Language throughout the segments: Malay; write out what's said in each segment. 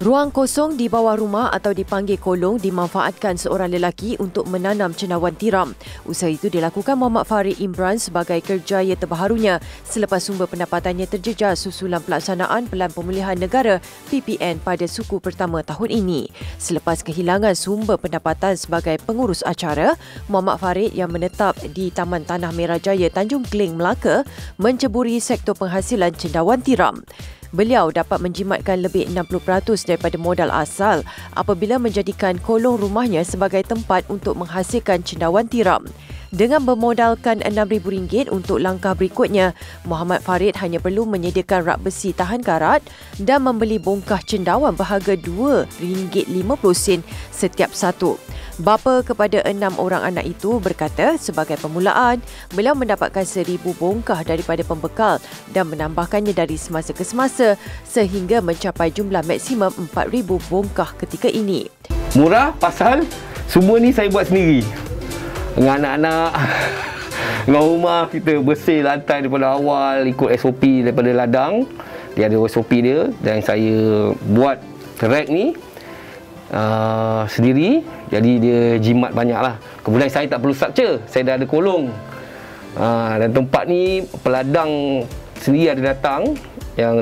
Ruang kosong di bawah rumah atau dipanggil kolong dimanfaatkan seorang lelaki untuk menanam cendawan tiram. Usaha itu dilakukan Muhammad Farid Imran sebagai kerjaya terbaharunya selepas sumber pendapatannya terjejas susulan pelaksanaan Pelan Pemulihan Negara PPN pada suku pertama tahun ini. Selepas kehilangan sumber pendapatan sebagai pengurus acara, Muhammad Farid yang menetap di Taman Tanah Merah Jaya Tanjung Kling, Melaka menceburi sektor penghasilan cendawan tiram. Beliau dapat menjimatkan lebih 60% daripada modal asal apabila menjadikan kolong rumahnya sebagai tempat untuk menghasilkan cendawan tiram. Dengan bermodalkan RM6,000 untuk langkah berikutnya, Muhammad Farid hanya perlu menyediakan rak besi tahan karat dan membeli bongkah cendawan berharga RM2.50 setiap satu. Bapa kepada 6 orang anak itu berkata sebagai permulaan, beliau mendapatkan 1,000 bongkah daripada pembekal dan menambahkannya dari semasa ke semasa sehingga mencapai jumlah maksimum 4,000 bongkah ketika ini. Murah pasal semua ni saya buat sendiri. Dengan anak-anak, dengan rumah kita bersih lantai daripada awal, ikut SOP daripada ladang. Dia ada SOP dia dan saya buat rack ni sendiri, jadi dia jimat banyak lah. Kemudian saya tak perlu structure, saya dah ada kolong. Dan tempat ni peladang sendiri ada datang yang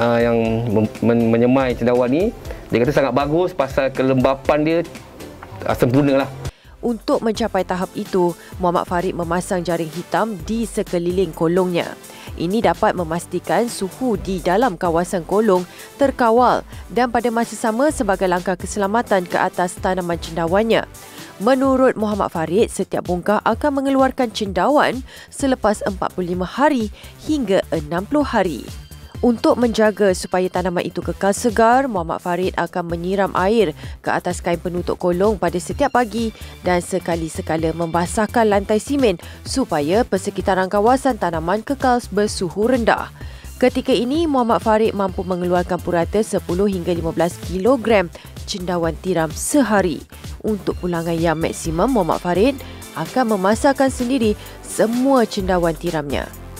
menyemai cendawan ni. Dia kata sangat bagus pasal kelembapan dia sempurna lah. Untuk mencapai tahap itu, Muhammad Farid memasang jaring hitam di sekeliling kolongnya. Ini dapat memastikan suhu di dalam kawasan kolong terkawal dan pada masa sama sebagai langkah keselamatan ke atas tanaman cendawannya. Menurut Muhammad Farid, setiap bongkah akan mengeluarkan cendawan selepas 45 hari hingga 60 hari. Untuk menjaga supaya tanaman itu kekal segar, Muhammad Farid akan menyiram air ke atas kain penutup kolong pada setiap pagi dan sekali-sekala membasahkan lantai simen supaya persekitaran kawasan tanaman kekal bersuhu rendah. Ketika ini, Muhammad Farid mampu mengeluarkan purata 10 hingga 15 kilogram cendawan tiram sehari. Untuk pulangan yang maksimum, Muhammad Farid akan memasakkan sendiri semua cendawan tiramnya.